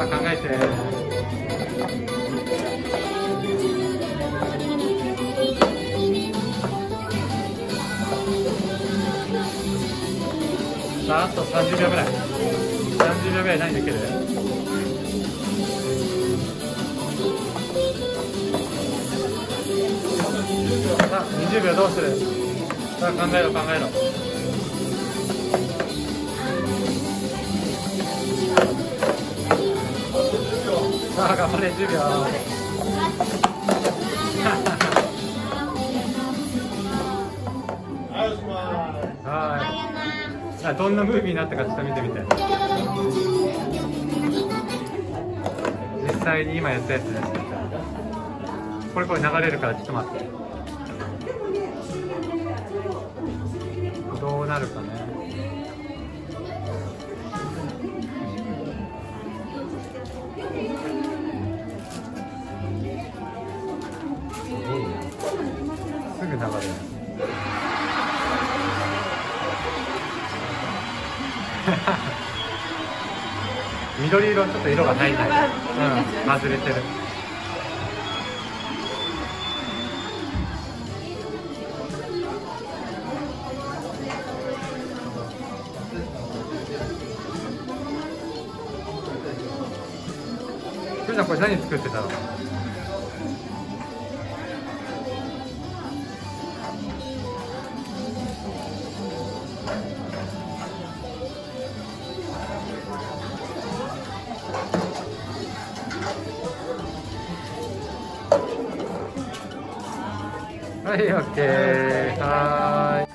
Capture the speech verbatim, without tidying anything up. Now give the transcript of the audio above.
さあ考えて。さああとさんじゅうびょうぐらい。さんじゅうびょうぐらい何できる？さあにじゅうびょうどうする？さあ考えろ考えろ。さあ頑張れじゅうびょう。はい。どんなムービーになったかちょっと見てみて。実際に今やったやつです。これこれ流れるからちょっと待って。どうなるかね。すごいな。すぐ流れる。緑色ちょっと色が入んない。うん、外れてる。ふうちゃんこれ何作ってたの？はい、オッケー。はーい。